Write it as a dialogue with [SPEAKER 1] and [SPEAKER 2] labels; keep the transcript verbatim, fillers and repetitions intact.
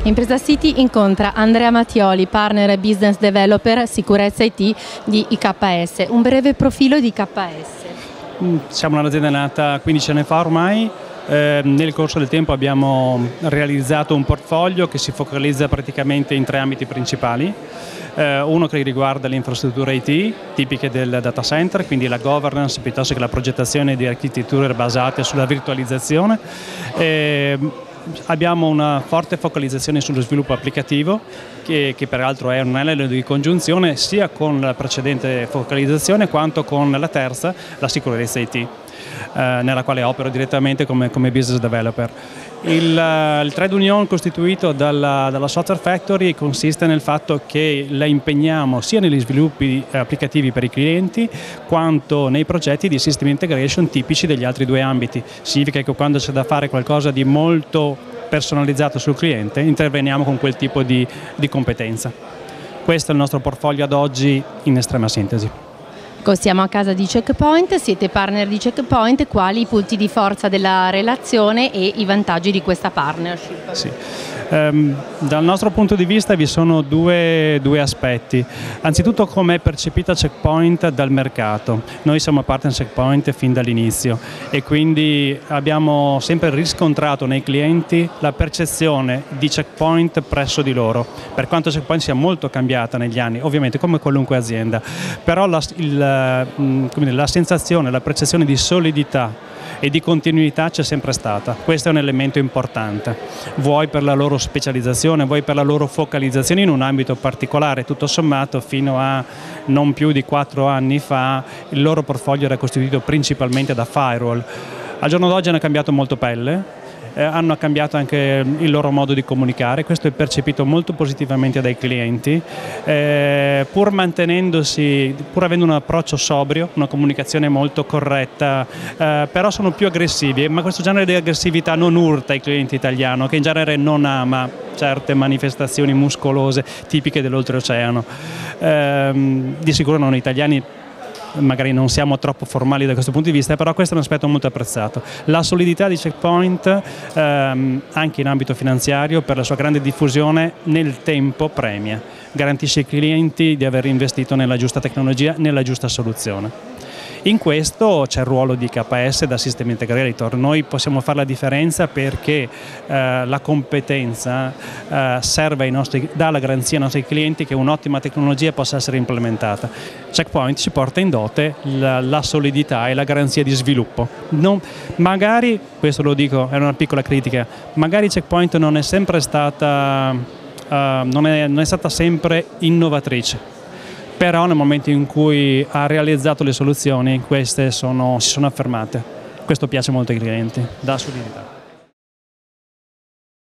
[SPEAKER 1] Impresa City incontra Andrea Mattioli, partner e business developer sicurezza I T di I K S. Un breve profilo di I K S.
[SPEAKER 2] Siamo un'azienda nata quindici anni fa ormai. Eh, nel corso del tempo abbiamo realizzato un portfolio che si focalizza praticamente in tre ambiti principali. Eh, uno che riguarda le infrastrutture I T tipiche del data center, quindi la governance piuttosto che la progettazione di architetture basate sulla virtualizzazione. Eh, Abbiamo una forte focalizzazione sullo sviluppo applicativo che, che peraltro è un anello di congiunzione sia con la precedente focalizzazione quanto con la terza, la sicurezza I T, eh, nella quale opero direttamente come, come business developer. Il, il trade union costituito dalla, dalla Software Factory consiste nel fatto che la impegniamo sia negli sviluppi applicativi per i clienti quanto nei progetti di system integration tipici degli altri due ambiti. Significa che quando c'è da fare qualcosa di molto personalizzato sul cliente interveniamo con quel tipo di, di competenza. Questo è il nostro portfolio ad oggi in estrema sintesi.
[SPEAKER 1] Siamo a casa di Checkpoint, siete partner di Checkpoint, quali i punti di forza della relazione e i vantaggi di questa partnership?
[SPEAKER 2] Sì. Um, dal nostro punto di vista vi sono due, due aspetti. Anzitutto come è percepita Checkpoint dal mercato. Noi siamo partner Checkpoint fin dall'inizio e quindi abbiamo sempre riscontrato nei clienti la percezione di Checkpoint presso di loro, per quanto Checkpoint sia molto cambiata negli anni, ovviamente come qualunque azienda, però la, il, la sensazione, la percezione di solidità e di continuità c'è sempre stata. Questo è un elemento importante, vuoi per la loro specializzazione, vuoi per la loro focalizzazione in un ambito particolare. Tutto sommato fino a non più di quattro anni fa il loro portfolio era costituito principalmente da firewall. Al giorno d'oggi hanno cambiato molto pelle, eh, hanno cambiato anche il loro modo di comunicare, questo è percepito molto positivamente dai clienti, eh, pur mantenendosi, pur avendo un approccio sobrio, una comunicazione molto corretta, eh, però sono più aggressivi, ma questo genere di aggressività non urta il cliente italiano, che in genere non ama certe manifestazioni muscolose tipiche dell'oltreoceano. Eh, di sicuro non italiani, magari non siamo troppo formali da questo punto di vista, però questo è un aspetto molto apprezzato. La solidità di Checkpoint ehm, anche in ambito finanziario per la sua grande diffusione nel tempo premia, garantisce ai clienti di aver investito nella giusta tecnologia, nella giusta soluzione. In questo c'è il ruolo di I K S da System Integrator. Noi possiamo fare la differenza perché eh, la competenza eh, serve ai nostri, dà la garanzia ai nostri clienti che un'ottima tecnologia possa essere implementata. Checkpoint ci porta in dote la, la solidità e la garanzia di sviluppo. Non, magari, questo lo dico, è una piccola critica, magari Checkpoint non è sempre stata, uh, non è, non è stata sempre innovatrice. Però nel momento in cui ha realizzato le soluzioni, queste sono, si sono affermate. Questo piace molto ai clienti, dà solidità.